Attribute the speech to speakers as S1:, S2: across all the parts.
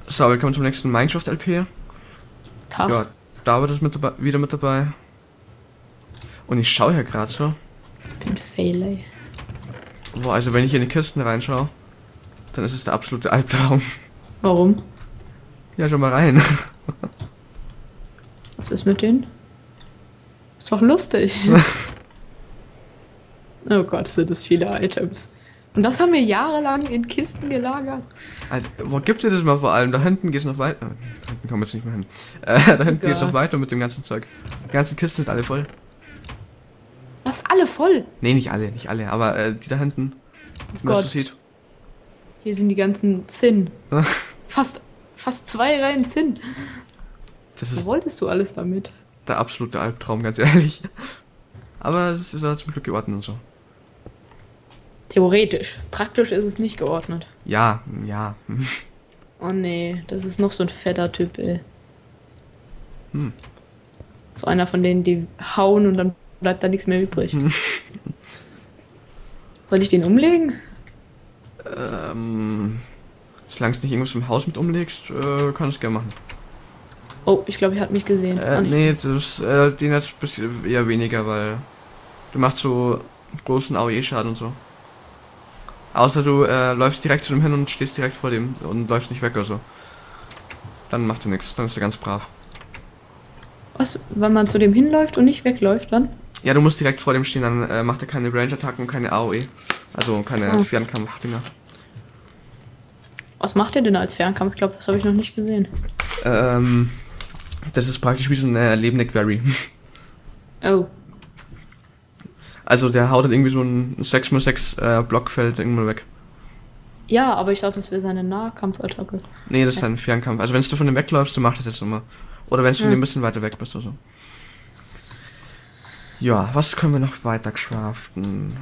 S1: So, willkommen zum nächsten Minecraft-LP.
S2: Tag.
S1: Ja, David ist wieder mit dabei. Und ich schaue ja gerade so.
S2: Ich bin fail, ey.
S1: Boah, also wenn ich in die Kisten reinschaue, dann ist es der absolute Albtraum.
S2: Warum?
S1: Ja, schau mal rein.
S2: Was ist mit denen? Ist doch lustig. Oh Gott, sind das viele Items. Und das haben wir jahrelang in Kisten gelagert.
S1: Alter, wo gibt ihr das mal vor allem? Da hinten geht's noch weiter. Da hinten kommen wir jetzt nicht mehr hin. Da hinten geht's noch weiter mit dem ganzen Zeug. Die ganzen Kisten sind alle voll.
S2: Was? Alle voll?
S1: Nee, nicht alle, aber die da hinten. Wie man das so sieht.
S2: Hier sind die ganzen Zinn. Fast 2 Reihen Zinn.
S1: Das
S2: Was
S1: ist
S2: wolltest du alles damit?
S1: der absolute Albtraum, ganz ehrlich. Aber es ist ja zum Glück geordnet und so.
S2: Theoretisch. Praktisch ist es nicht geordnet.
S1: Ja.
S2: Oh nee, das ist noch so ein fetter Typ, ey. So einer von denen, die hauen und dann bleibt da nichts mehr übrig. Soll ich den umlegen?
S1: Solange du nicht irgendwas im Haus mit umlegst, kannst du es gerne machen.
S2: Oh, ich glaube, er hat mich gesehen.
S1: Nee, den jetzt eher weniger, weil du machst so großen AOE-Schaden und so. Außer du läufst direkt zu dem hin und stehst direkt vor dem und läufst nicht weg oder so. Dann macht er nichts, dann ist er ganz brav.
S2: Was, wenn man zu dem hinläuft und nicht wegläuft, dann?
S1: Ja, du musst direkt vor dem stehen, dann macht er keine Range-Attacken und keine AOE. Also keine Fernkampf-Dinger.
S2: Was macht er denn als Fernkampf? Ich glaube, das habe ich noch nicht gesehen.
S1: Das ist praktisch wie so eine lebende Quarry.
S2: Oh.
S1: Also der haut dann irgendwie so ein 6x6 Blockfeld irgendwann weg.
S2: Ja, aber ich dachte, das wäre seine Nahkampfattacke.
S1: Nee, das ist ein Fernkampf. Also wenn du von dem wegläufst, dann macht er das immer. Oder wenn du von dem ein bisschen weiter weg bist oder so. Ja, was können wir noch weiter craften?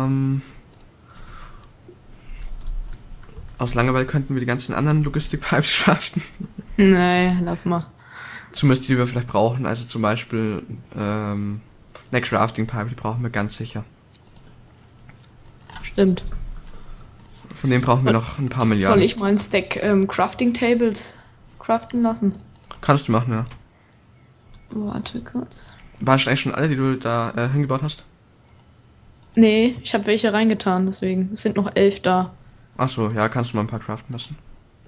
S1: Aus Langeweile könnten wir die ganzen anderen Logistik-Pipes craften.
S2: Nee, lass mal.
S1: Zumindest die, die wir vielleicht brauchen. Also zum Beispiel eine Crafting-Pipe, die brauchen wir ganz sicher.
S2: Stimmt.
S1: Von dem brauchen wir noch ein paar Milliarden.
S2: Soll ich mal ein Stack Crafting Tables craften lassen?
S1: Kannst du machen, ja.
S2: Warte kurz.
S1: Waren eigentlich schon alle, die du da hingebaut hast?
S2: Nee, ich habe welche reingetan, deswegen. Es sind noch 11 da.
S1: Achso, ja, kannst du mal ein paar craften lassen.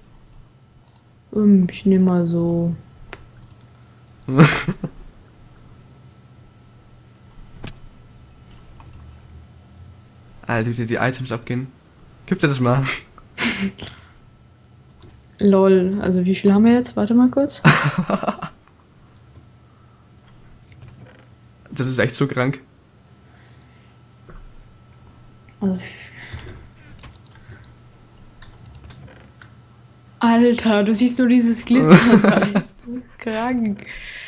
S2: Ich nehme mal so.
S1: Alter, wie dir die Items abgehen. Gib dir das mal.
S2: Lol, also wie viel haben wir jetzt? Warte mal kurz.
S1: Das ist echt so krank.
S2: Also, Alter, du siehst nur dieses Glitzern. Das ist krank.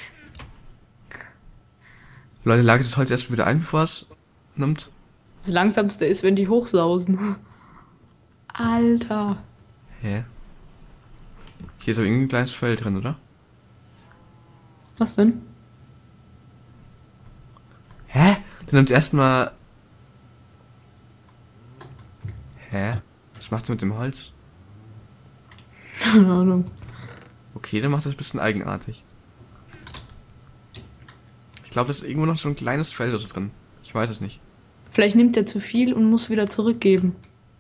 S1: Leute, lagert das Holz erstmal wieder ein, bevor es nimmt.
S2: Das Langsamste ist, wenn die hochsausen. Alter.
S1: Hä? Hier ist aber irgendwie ein kleines Feld drin, oder?
S2: Was denn?
S1: Hä? Der nimmt erstmal. Hä? Was macht er mit dem Holz?
S2: Keine Ahnung.
S1: Okay, der macht das ein bisschen eigenartig. Ich glaube, da ist irgendwo noch so ein kleines Feld so drin. Ich weiß es nicht.
S2: Vielleicht nimmt er zu viel und muss wieder zurückgeben.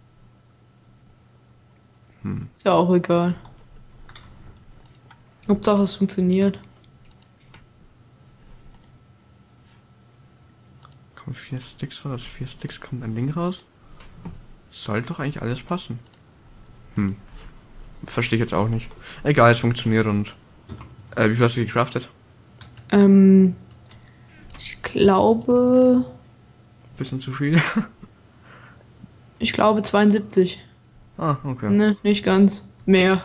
S2: Ist ja auch egal. Hauptsache es funktioniert.
S1: Kommen 4 Sticks raus, 4 Sticks kommt ein Ding raus. Sollte doch eigentlich alles passen. Verstehe ich jetzt auch nicht. Egal, es funktioniert und. Wie viel hast du gecraftet?
S2: Ich glaube.
S1: Bisschen zu viel.
S2: Ich glaube 72.
S1: Ah, okay.
S2: Ne, nicht ganz. Mehr.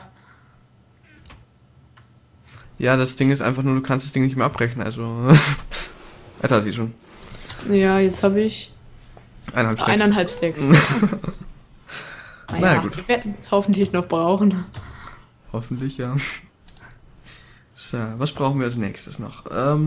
S1: Ja, das Ding ist einfach nur, du kannst das Ding nicht mehr abbrechen, also. Alter, sieh schon.
S2: Ja, jetzt habe ich
S1: 1,5 Stacks.
S2: 1,5 Stacks.
S1: Naja, gut.
S2: Wir werden es hoffentlich noch brauchen.
S1: Hoffentlich, ja. So, was brauchen wir als nächstes noch?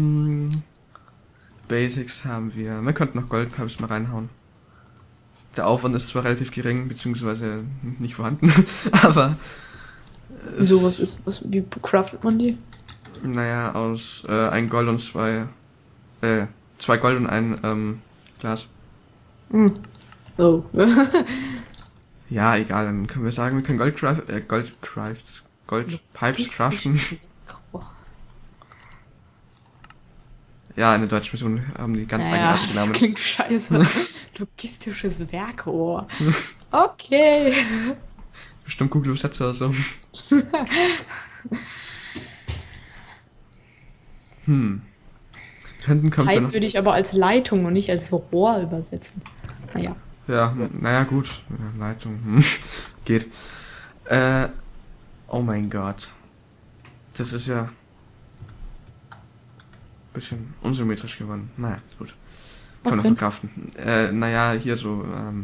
S1: Basics haben wir. Wir könnten noch Goldpipes mal reinhauen. Der Aufwand ist zwar relativ gering, beziehungsweise nicht vorhanden, aber
S2: Wieso, wie craftet man die?
S1: Naja, aus ein Gold und zwei Gold und ein Glas.
S2: Hm. Oh.
S1: Ja, egal, dann können wir sagen, wir können Goldpipes craften. Ja, in der deutschen Version haben die ganz eigenartige
S2: das
S1: Namen.
S2: klingt scheiße. Logistisches Werkrohr. Okay.
S1: Bestimmt Google Übersetzer oder so. Hinten kommt ja
S2: Pipe
S1: noch.
S2: würde ich aber als Leitung und nicht als Rohr übersetzen. Naja.
S1: Ja, naja, gut. Ja, Leitung. Geht. Oh mein Gott. Das ist ja. Bisschen unsymmetrisch geworden. Naja, gut.
S2: Was
S1: Kann man
S2: denn?
S1: verkraften. Naja, hier so.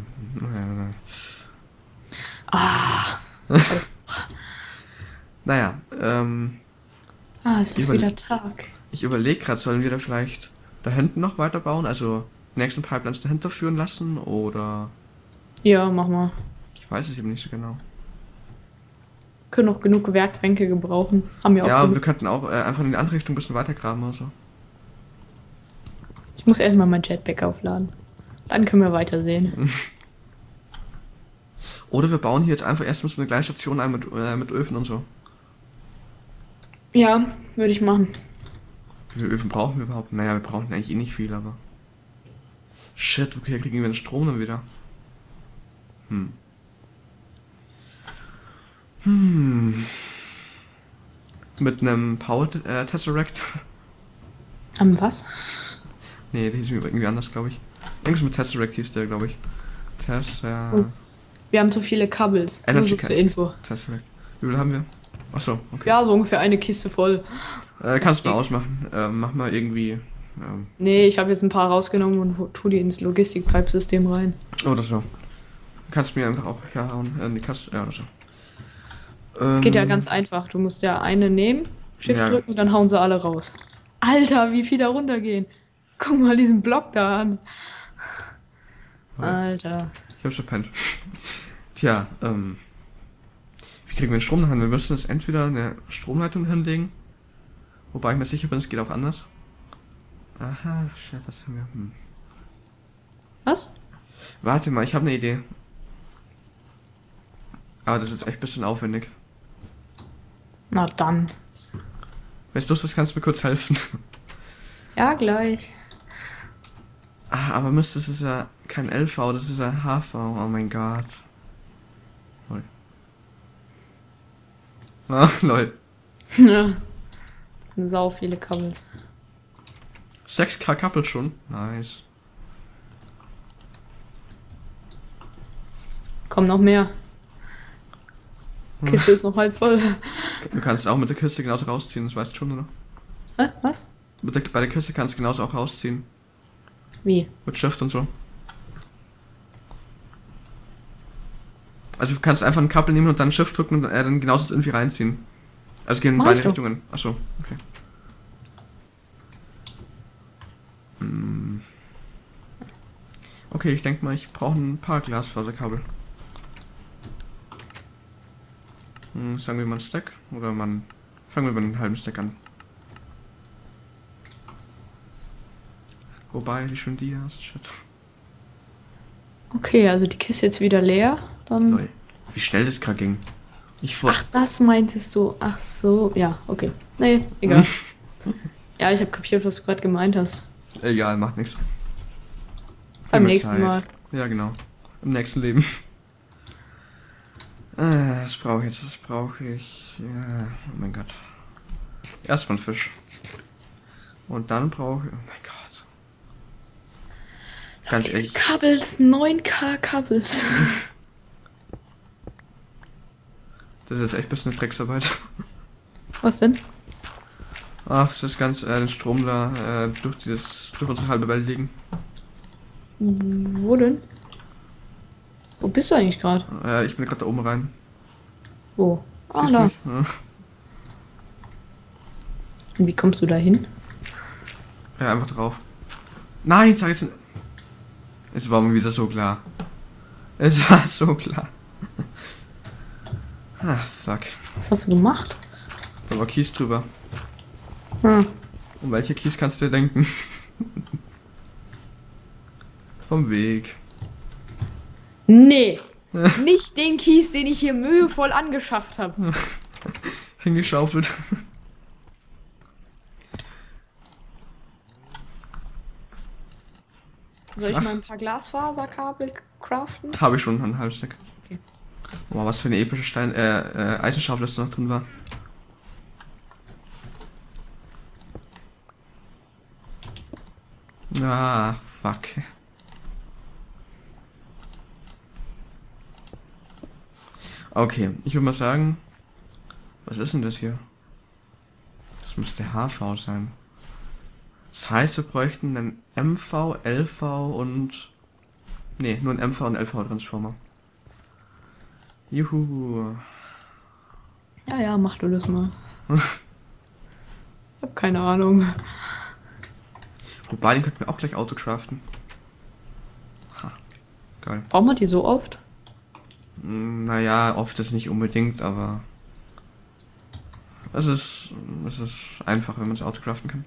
S2: Ah.
S1: Naja,
S2: Es ist wieder Tag.
S1: ich überlege gerade, sollen wir da vielleicht da hinten noch weiterbauen? Also die nächsten Pipelines dahinter führen lassen? Oder.
S2: Ja, mach mal.
S1: Ich weiß es eben nicht so genau.
S2: Können auch genug Werkbänke gebrauchen. Haben wir auch
S1: Ja,
S2: genug.
S1: wir könnten auch einfach in die andere Richtung ein bisschen weiter graben oder so.
S2: Ich muss erstmal mein Jetpack aufladen. Dann können wir weitersehen.
S1: Oder wir bauen hier jetzt einfach erstmal so eine kleine Station ein mit Öfen und so.
S2: Ja, würde ich machen.
S1: Wie viele Öfen brauchen wir überhaupt? Naja, wir brauchen eigentlich eh nicht viel, aber. Shit, okay, kriegen wir den Strom dann wieder? Mit einem Power Tesseract?
S2: Am was?
S1: Nee, der hieß irgendwie anders, glaube ich. Irgendwas mit Tesseract hieß der, glaube ich.
S2: Oh. Wir haben zu viele Kabels. Nur
S1: Energy
S2: so zur Info.
S1: Tesseract. Wie viel haben wir? Achso, okay.
S2: Ja, so ungefähr eine Kiste voll.
S1: Kannst du mal ausmachen. Mach mal irgendwie.
S2: Nee, ich habe jetzt ein paar rausgenommen und tu die ins Logistik-Pipe-System rein.
S1: Oder so. Kannst mir einfach auch herhauen. Die Kaste, ja, oder so.
S2: Es geht ja ganz einfach. Du musst ja eine nehmen, Shift
S1: Ja.
S2: drücken und dann hauen sie alle raus. Alter, wie viel da runtergehen. Guck mal diesen Block da an. Alter.
S1: Ich hab's verpennt. Tja, wie kriegen wir den Strom noch hin? Wir müssen jetzt entweder eine Stromleitung hinlegen. Wobei ich mir sicher bin, es geht auch anders. Aha, shit, das haben wir.
S2: Was?
S1: Warte mal, ich habe eine Idee. Aber das ist echt ein bisschen aufwendig.
S2: Na dann.
S1: Wenn du das kannst du mir kurz helfen.
S2: Ja, gleich.
S1: Aber Mist, das ist ja kein LV, das ist ein HV. Oh mein Gott. Lol. Ach, lol.
S2: Ja. Das sind sau viele Kabel.
S1: 6K Couple schon. Nice.
S2: Komm, noch mehr. Kiste ist noch halb voll.
S1: Du kannst auch mit der Kiste genauso rausziehen, das weißt du schon, oder?
S2: Was?
S1: Bei der Kiste kannst du genauso auch rausziehen.
S2: Wie?
S1: Mit Shift und so. Also du kannst einfach ein Couple nehmen und dann Shift drücken und dann genauso irgendwie reinziehen. Also gehen in
S2: Mach
S1: beide
S2: ich doch.
S1: Richtungen. Achso, okay. Okay, ich denke mal, ich brauche ein paar Glasfaserkabel. Sagen wir mal einen Stack oder fangen wir mit einem halben Stack an. Wobei, wie schon die hast, shit.
S2: Okay, also die Kiste jetzt wieder leer. Dann.
S1: Lol. Wie schnell das gerade ging.
S2: Ach, das meintest du. Ach so, ja, okay. Nee, egal. Ja, ich habe kapiert, was du gerade gemeint hast.
S1: Egal, macht nichts.
S2: Beim nächsten Mal.
S1: Ja, genau. Im nächsten Leben. Was brauche ich jetzt? Das brauche ich. Ja, oh mein Gott. Erstmal einen Fisch. Und dann brauche ich. Oh mein Gott. Ganz
S2: Diese
S1: ehrlich.
S2: Kabels, 9K Kabels.
S1: Das ist jetzt echt ein bisschen eine Drecksarbeit.
S2: Was denn?
S1: Ach, das ist ganz den Strom da durch unsere halbe Welt liegen.
S2: Wo denn? Wo bist du eigentlich gerade?
S1: Ich bin gerade da oben rein.
S2: Wo? Ah,
S1: Siehst du
S2: da.
S1: mich? Ja.
S2: Und wie kommst du da hin?
S1: Ja, einfach drauf. Nein, sag jetzt. Es war mir wieder so klar. Es war so klar. Ach, fuck.
S2: Was hast du gemacht?
S1: Da war Kies drüber.
S2: Hm.
S1: Um welche Kies kannst du dir denken? Vom Weg.
S2: Nee. Nicht den Kies, den ich hier mühevoll angeschafft habe.
S1: Hingeschaufelt.
S2: Soll ich
S1: Ach.
S2: mal ein paar Glasfaserkabel craften?
S1: Habe ich schon ein halbes Stück.
S2: Okay.
S1: Boah, was für eine epische Eisenschaufel das noch drin war. Ah, fuck. Okay, ich würde mal sagen, was ist denn das hier? Das müsste HV sein. Das heißt, wir bräuchten einen MV, LV und... Nee, nur einen MV und LV Transformer. Juhu.
S2: Ja, ja, mach du das mal. Ich hab keine Ahnung.
S1: Wobei, den könnten wir auch gleich Auto craften. Ha, geil.
S2: Braucht man die so oft?
S1: Naja, oft ist nicht unbedingt, aber... Es ist einfach, wenn man das Auto craften kann.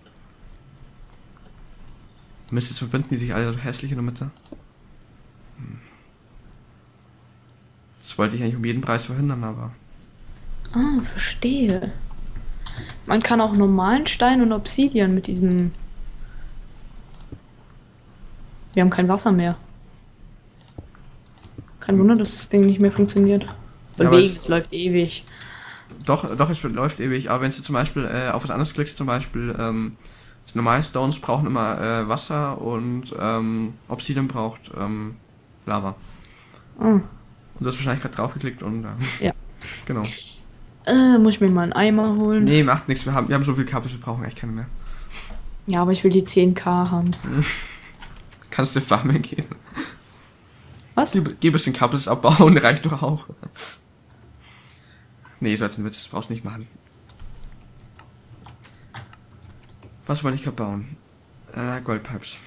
S1: Mist, jetzt verbinden die sich alle so hässlich in der Mitte. Das wollte ich eigentlich um jeden Preis verhindern, aber...
S2: Ah, verstehe. Man kann auch normalen Stein und Obsidian mit diesem... Wir haben kein Wasser mehr. Kein Wunder, dass das Ding nicht mehr funktioniert.
S1: Ja, aber
S2: Wegen, es läuft ewig.
S1: Doch, es läuft ewig, aber wenn du zum Beispiel auf was anderes klickst, zum Beispiel, so normale Stones brauchen immer Wasser und Obsidian braucht Lava.
S2: Ah,
S1: Und du hast wahrscheinlich gerade draufgeklickt und
S2: ja.
S1: genau.
S2: Muss ich mir mal einen Eimer holen?
S1: Nee, macht nichts, wir haben so viel Kabel, wir brauchen echt keine mehr.
S2: Ja, aber ich will die 10k haben.
S1: Kannst du farmen gehen?
S2: Was?
S1: Gib ein bisschen Kabels abbauen, reicht doch auch. Nee, so als ein Witz, brauchst nicht machen. Was wollte ich gerade bauen? Goldpipes.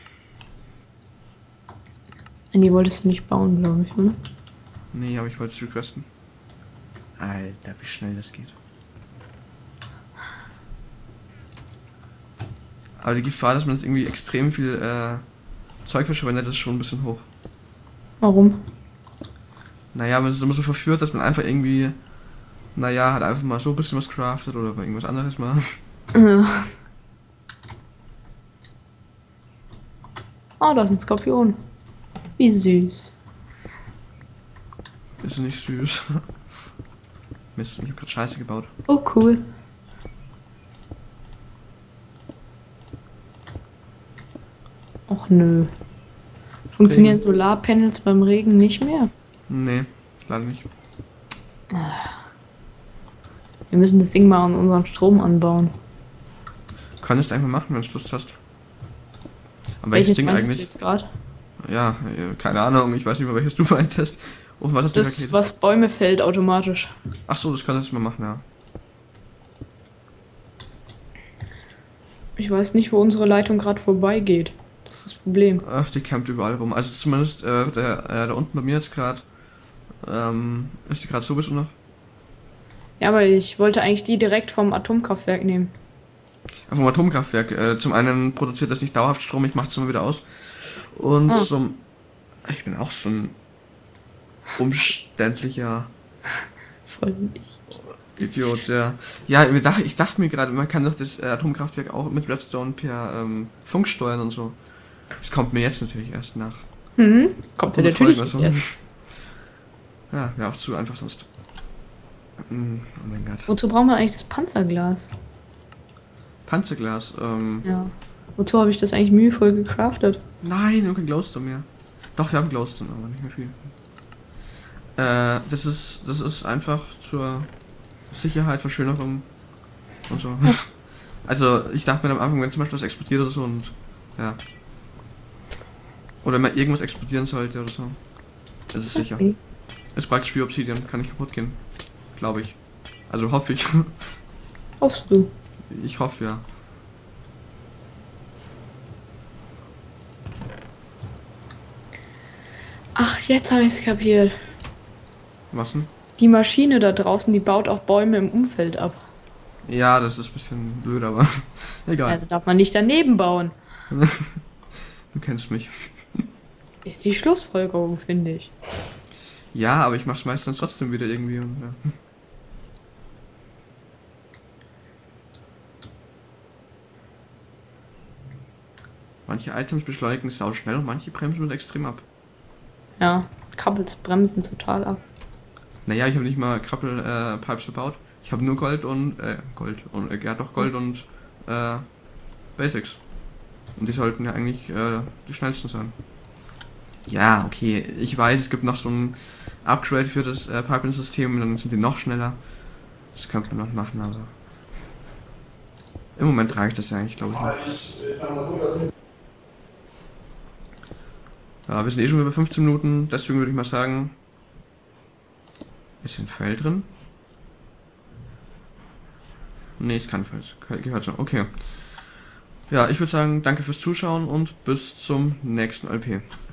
S2: Die wolltest du nicht bauen, glaube ich, oder?
S1: Nee, aber ich wollte es requesten. Alter, wie schnell das geht. Aber die Gefahr, dass man jetzt irgendwie extrem viel Zeug verschwendet, ist schon ein bisschen hoch.
S2: Warum?
S1: Naja, man ist immer so verführt, dass man einfach irgendwie, naja, halt einfach mal so ein bisschen was craftet oder bei irgendwas anderes mal.
S2: Oh, da ist ein Skorpion. Wie süß.
S1: Ist nicht süß. Mist, ich hab grad Scheiße gebaut.
S2: Oh, cool. Och nö. Funktionieren
S1: Regen.
S2: Solarpanels beim Regen nicht mehr?
S1: Nee, leider nicht.
S2: Wir müssen das Ding mal an unseren Strom anbauen.
S1: Du kannst einfach machen, wenn du Lust hast. Aber
S2: Welches
S1: welches Ding
S2: meintest du
S1: eigentlich?
S2: jetzt gerade?
S1: Ja, keine Ahnung, ich weiß nicht mehr, welches du meintest. Und was hast du
S2: Das,
S1: Rakete?
S2: was Bäume fällt automatisch.
S1: Ach so, das kannst du mal machen, ja.
S2: Ich weiß nicht, wo unsere Leitung gerade vorbeigeht. Das ist das Problem.
S1: Ach, die campt überall rum. Also zumindest da unten bei mir jetzt gerade. Ist die gerade sowieso noch?
S2: Ja, aber ich wollte eigentlich die direkt vom Atomkraftwerk nehmen.
S1: Vom Atomkraftwerk. Zum einen produziert das nicht dauerhaft Strom, ich mach's immer wieder aus. Und zum. Ich bin auch so ein umständlicher
S2: Voll nicht.
S1: Idiot, ja. Ja, ich dachte mir gerade, man kann doch das Atomkraftwerk auch mit Redstone per Funk steuern und so. Das kommt mir jetzt natürlich erst nach.
S2: Kommt ja
S1: 100
S2: natürlich
S1: Folgen
S2: jetzt
S1: oder so.
S2: erst.
S1: Ja, wäre auch zu einfach sonst. Oh mein Gott.
S2: Wozu brauchen wir eigentlich das Panzerglas?
S1: Panzerglas,
S2: Ja. Wozu habe ich das eigentlich mühevoll gecraftet?
S1: nein, wir haben kein Glowstone mehr. Doch, wir haben Glowstone, aber nicht mehr viel. Das ist einfach zur Sicherheit, Verschönerung und so. Also, ich dachte mir am Anfang, wenn zum Beispiel was explodiert oder so und, ja. Oder wenn mal irgendwas explodieren sollte oder so. Das ist sicher.
S2: Okay.
S1: Ist praktisch wie Obsidian, kann nicht kaputt gehen. Glaube ich. Also hoffe ich.
S2: Hoffst du?
S1: Ich hoffe ja.
S2: Ach, jetzt habe ich es kapiert.
S1: Was denn?
S2: Die Maschine da draußen, die baut auch Bäume im Umfeld ab.
S1: Ja, das ist ein bisschen blöd, aber
S2: Ja,
S1: egal.
S2: da darf man nicht daneben bauen.
S1: Du kennst mich.
S2: Ist die Schlussfolgerung, finde ich.
S1: Ja, aber ich mach's meistens trotzdem wieder irgendwie und ja. Manche Items beschleunigen sau schnell und manche bremsen mit extrem ab.
S2: Ja, Krabbels bremsen total ab.
S1: Naja, ich habe nicht mal Krabbel Pipes gebaut. Ich habe nur Gold und Gold und ja doch Gold und Basics. Und die sollten ja eigentlich die schnellsten sein. Ja, okay, ich weiß, es gibt noch so ein Upgrade für das Pipeline-System und dann sind die noch schneller. Das könnte man noch machen, aber im Moment reicht das ja eigentlich, glaube ich. Noch. Ja, wir sind eh schon über 15 Minuten, deswegen würde ich mal sagen, ist ein Fell drin? Ne, ist kein Fell, gehört schon, okay. Ja, ich würde sagen, danke fürs Zuschauen und bis zum nächsten LP.